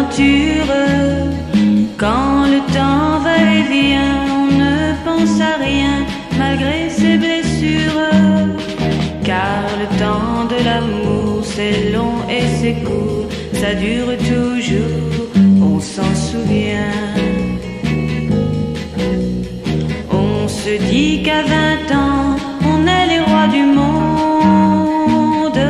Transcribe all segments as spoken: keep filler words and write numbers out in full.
l'aventure. Quand le temps va et vient, on ne pense à rien malgré ses blessures. Car le temps de l'amour c'est long et c'est court, ça dure toujours, on s'en souvient. On se dit qu'à vingt ans, on est les rois du monde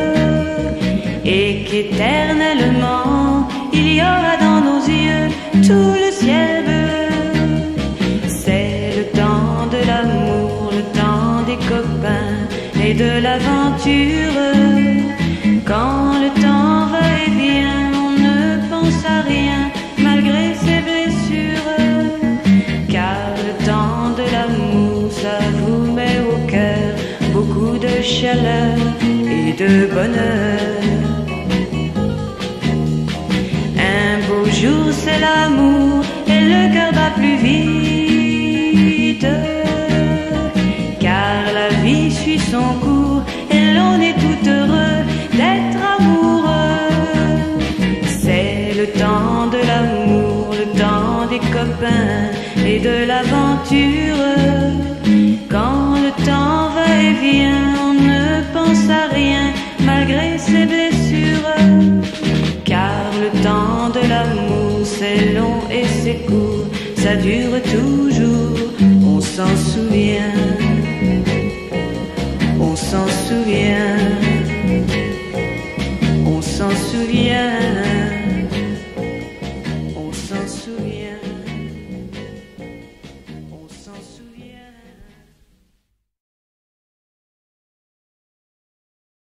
et qu'éternellement, il y aura dans nos yeux tout le ciel bleu. C'est le temps de l'amour, le temps des copains et de l'aventure. Quand le temps va et vient, on ne pense à rien malgré ses blessures. Car le temps de l'amour, ça vous met au cœur beaucoup de chaleur et de bonheur. Un beau jour c'est l'amour et le cœur bat plus vite. Car la vie suit son cours et l'on est tout heureux d'être amoureux. C'est le temps de l'amour, le temps des copains et de l'aventure. Quand le temps va et vient, on ne pense à rien malgré ses blessures. Car le temps de l'amour c'est long et c'est court, ça dure toujours, on s'en souvient. On s'en souvient, on s'en souvient.